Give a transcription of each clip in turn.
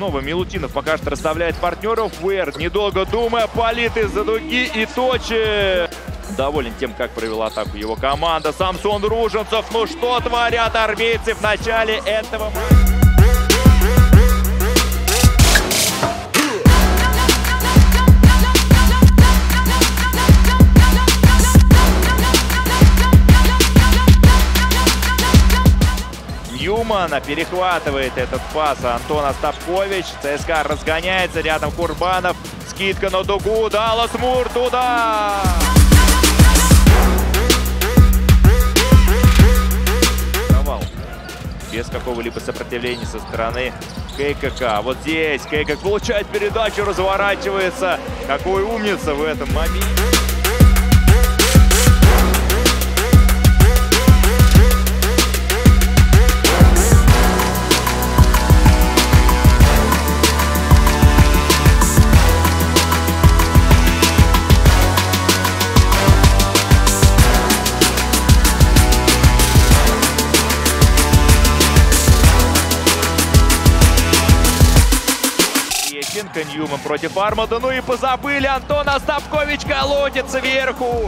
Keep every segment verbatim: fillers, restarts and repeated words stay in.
Снова Милутинов пока что расставляет партнеров. Вэр, недолго думая, палит из-за дуги и точит. Доволен тем, как провела атаку его команда. Самсон Руженцев. Ну что творят армейцы в начале этого матча? Ньюмана перехватывает этот пас. Антон Остапкович. ЦСКА разгоняется. Рядом Курбанов. Скидка на дугу. Даллас Мур туда. Провал. Без какого-либо сопротивления со стороны ККК. Вот здесь ККК получает передачу, разворачивается. Какой умница в этом моменте. Ньюман против Армада. Ну и позабыли. Антон Остапкович колотится вверху.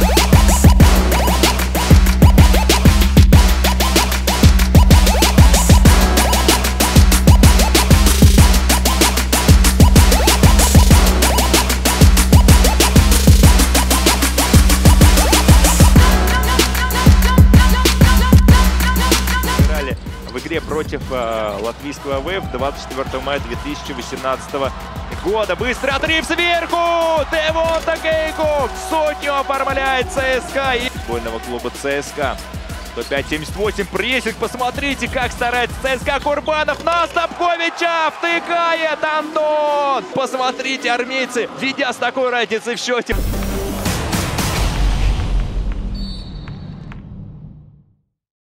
В игре против э, латвийского АВФ двадцать четвёртого мая две тысячи восемнадцатого года. Быстрый отрыв сверху! Девонта Кейкок сотню оформляет ЦСКА и футбольного клуба ЦСКА. сто пять семьдесят восемь прессинг. Посмотрите, как старается ЦСКА. Курбанов на Остапковича втыкает Антон. Посмотрите, армейцы, ведя с такой разницей в счете.